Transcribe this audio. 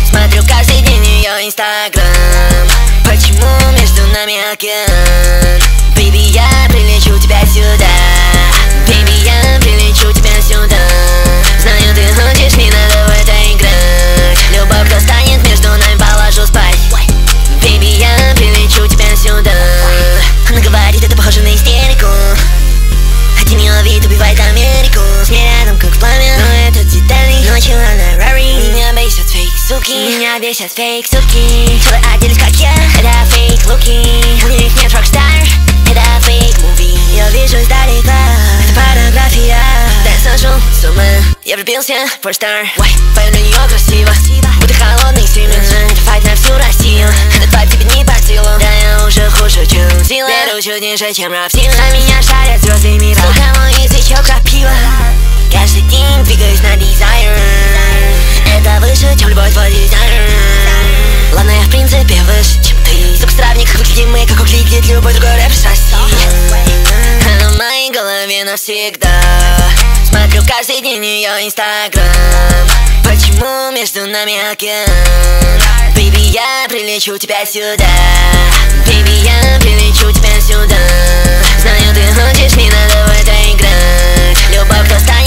Смотрю каждый день ее инстаграм. Почему между нами океан? Бэйби, я прилечу тебя сюда. Бэйби, я прилечу тебя сюда. Знаю, ты хочешь, не надо в это играть. Любовь достанет, между нами положу спать. Бэйби, я прилечу тебя сюда. Она говорит, это похоже на истерику. Хотим ее вид убивает Америку. С ней рядом как пламя, но это детали. Ночью на Рари. Меня бесят фейк суки. Меня бесят фейк суки. Чтобы оделись как я, это фейк луки. У них нет рокстар, это фейк муви. Я вижу издалека, это порнография. Да я сошел с ума, я влюбился в порнстар. Твое для нее красиво, будто холодный семен. Это файт на всю Россию. Этот вайб тебе не по силу. Да я уже хуже, чем сила. Беру чуть ниже, чем рафтила. На меня шарят звезды мира. Сука, мой язычок крапива. Каждый день двигаюсь на дизайн. Это выше, чем любой твой дизайн. Ладно, я в принципе выше, чем ты. Сука, сравни, как выглядим мы, как выглядит любой другой рэп с России. Она в моей голове навсегда. Смотрю каждый день ее инстаграм. Почему между нами океан? Бэйби, я прилечу тебя сюда. Бэйби, я прилечу тебя сюда. Знаю, ты хочешь, не надо в это играть. Любовь достанет.